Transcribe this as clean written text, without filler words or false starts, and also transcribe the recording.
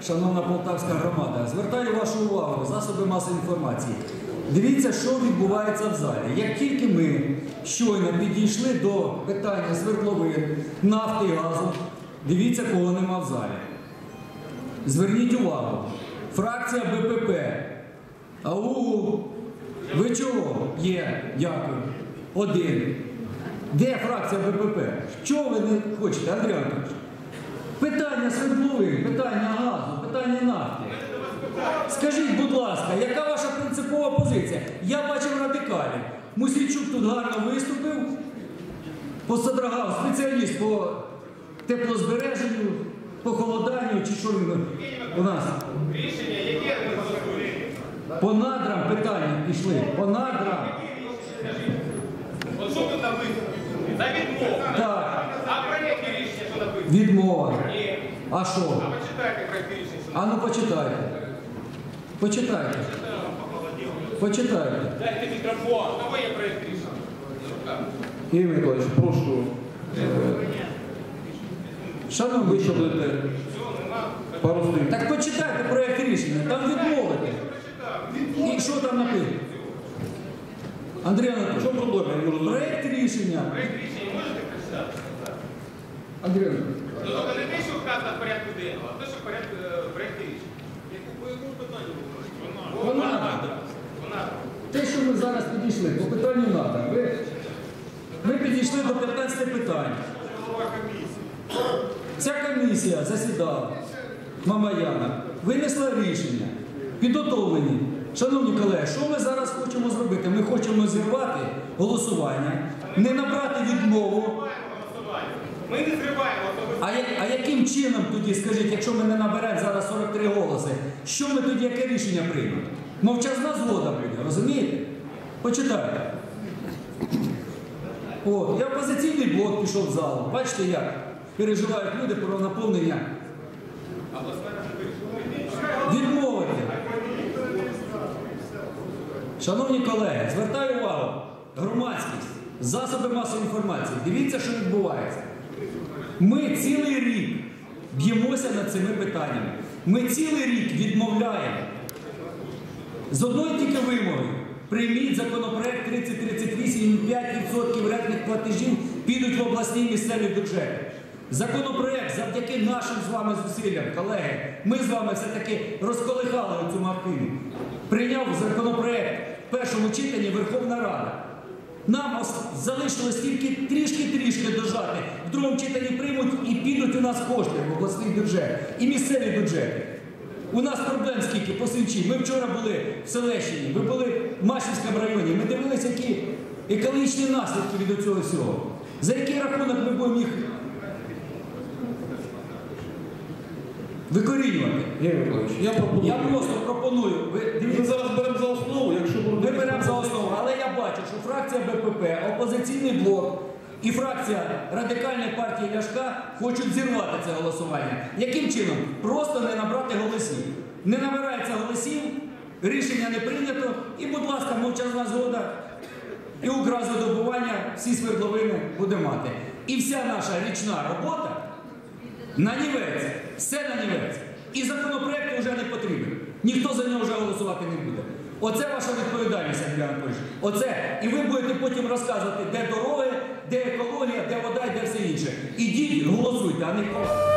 шановна полтавська громада, звертаю вашу увагу, засоби масової інформації. Дивіться, що відбувається в залі. Як тільки ми щойно підійшли до питання свердловин, нафти і газу, дивіться, кого нема в залі. Зверніть увагу. Фракція БПП. АУ, ви чого? Є, дякую. Один. Де фракція БПП? Чого ви не хочете, Андрій Анатолійович? Питання свердловин, питання газу, питання нафти. Скажіть, будь ласка, яка ваша принципова позиція? Я бачив радикалів. Мусійчук тут гарно виступив, посодрогав, спеціаліст по теплозбереженню, по холоданню, чи що він у нас? Рішення, яке ми голосуємо? По надрам питання пішли, по надрам. От що тут написано? За відмову. Так. А проєкт рішення, що написано? Відмова. Ні. А що? А почитайте проєкт рішення, що А ну почитайте. Почитайте. Почитайте. дайте мікрофон. У кого є проєкт рішення? Ігор Миколаївич, прошу, Шановні, виставити пару слів. так почитайте проєкт рішення, там відмовити. І що там написано? Андрій Анатолійович, В чому проблема? Я не можу зрозуміти. проєкт рішення. Проєкт рішення можете прочитати? Андрій Анатолійович, Ну, тільки не те, що вказано в порядку денного, а те, що в проєкті рішення. По якому питанню ви говорите? Вона. те, що ми зараз підійшли, по питанню НАТО. Ми підійшли до 15 питань. Ця комісія засідала, Мамаяна, винесла рішення, підготовлені. Шановні колеги, що ми зараз хочемо зробити? Ми хочемо зірвати голосування, не набрати відмову. Ми не зриваємо особисто. А яким чином тоді, скажіть, якщо ми не наберемо зараз 43 голоси, що ми тоді, яке рішення приймемо? Мовчазна згода буде, розумієте? Почитайте. О, і опозиційний блок пішов в зал. Бачите, як переживають люди про наповнення. Відмовити. Шановні колеги, звертаю увагу, громадськість, засоби масової інформації, дивіться, що відбувається. Ми цілий рік б'ємося над цими питаннями. Ми цілий рік відмовляємо. З одної тільки вимоги. Прийміть законопроект 3038, 5% рентних платежів підуть в обласні місцеві бюджети. Законопроект завдяки нашим з вами зусиллям, колеги, ми з вами все-таки розколихали цю махину. Прийняв законопроект в першому читанні Верховна Рада. Нам залишилось тільки трішки дожати. В другому читанні приймуть і підуть у нас кошти в обласний бюджет і місцеві бюджети. У нас проблем скільки по Сенчі. Ми вчора були в Селещині, ви були в Машівському районі. Ми дивилися, які екологічні наслідки від цього всього. За який рахунок ми будемо їх викорінювати? Ігор Миколаївич, я пропоную. Я просто пропоную. Ми зараз беремо за основу, якщо буде... Ми беремо за основу, але я бачу, що фракція БПП, опозиційний блок і фракція Радикальної партії Ляшка хочуть зірвати це голосування. Яким чином? Просто не набрати голосів. Не набирається голосів, рішення не прийнято, і, будь ласка, мовчазна згода і Укргазвидобування всі свердловини буде мати. І вся наша річна робота нанівець, все нанівець. І законопроект вже не потрібен. Ніхто за нього вже голосувати не буде. Оце ваша відповідальність, Андрій Анатолійович. Оце. І ви будете потім розказувати, де дороги, де екологія, де вода і де все інше. Ідіть, голосуйте, а не...